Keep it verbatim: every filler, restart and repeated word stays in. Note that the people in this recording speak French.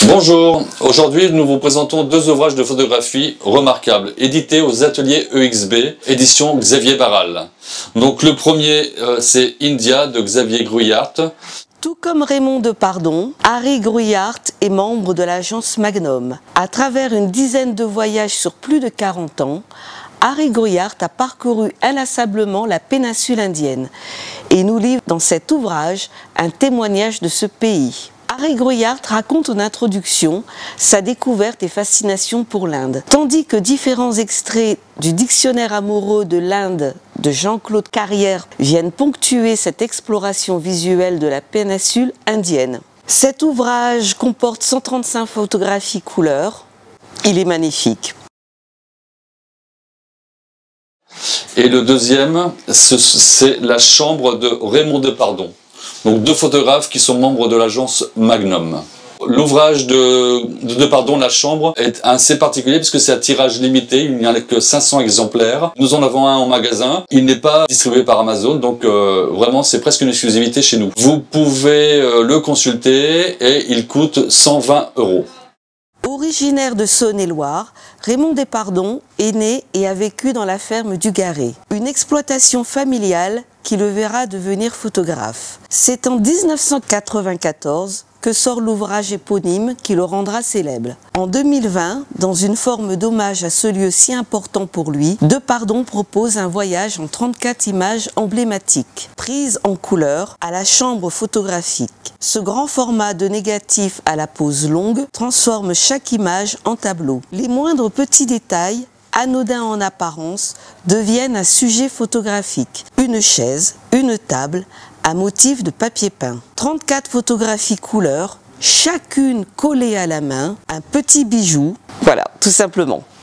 Bonjour, aujourd'hui nous vous présentons deux ouvrages de photographie remarquables, édités aux ateliers E X B, édition Xavier Barral. Donc le premier euh, c'est India de Xavier Gruyart. Tout comme Raymond Depardon, Harry Gruyart est membre de l'agence Magnum. À travers une dizaine de voyages sur plus de quarante ans, Harry Gruyart a parcouru inlassablement la péninsule indienne et nous livre dans cet ouvrage un témoignage de ce pays. Harry Gruyart raconte en introduction sa découverte et fascination pour l'Inde, tandis que différents extraits du dictionnaire amoureux de l'Inde de Jean-Claude Carrière viennent ponctuer cette exploration visuelle de la péninsule indienne. Cet ouvrage comporte cent trente-cinq photographies couleurs. Il est magnifique. Et le deuxième, c'est La chambre de Raymond Depardon. Donc deux photographes qui sont membres de l'agence Magnum. L'ouvrage de, de Depardon, La chambre, est assez particulier puisque c'est un tirage limité, il n'y en a que cinq cents exemplaires. Nous en avons un en magasin, il n'est pas distribué par Amazon, donc euh, vraiment c'est presque une exclusivité chez nous. Vous pouvez euh, le consulter et il coûte cent vingt euros. Originaire de Saône-et-Loire, Raymond Depardon est né et a vécu dans la ferme du Garré, une exploitation familiale qui le verra devenir photographe. C'est en mille neuf cent quatre-vingt-quatorze que sort l'ouvrage éponyme qui le rendra célèbre. En deux mille vingt, dans une forme d'hommage à ce lieu si important pour lui, Depardon propose un voyage en trente-quatre images emblématiques, prises en couleur à la chambre photographique. Ce grand format de négatif à la pose longue transforme chaque image en tableau. Les moindres petits détails, anodins en apparence, deviennent un sujet photographique. Une chaise, une table, un motif de papier peint. trente-quatre photographies couleurs, chacune collée à la main, un petit bijou. Voilà, tout simplement.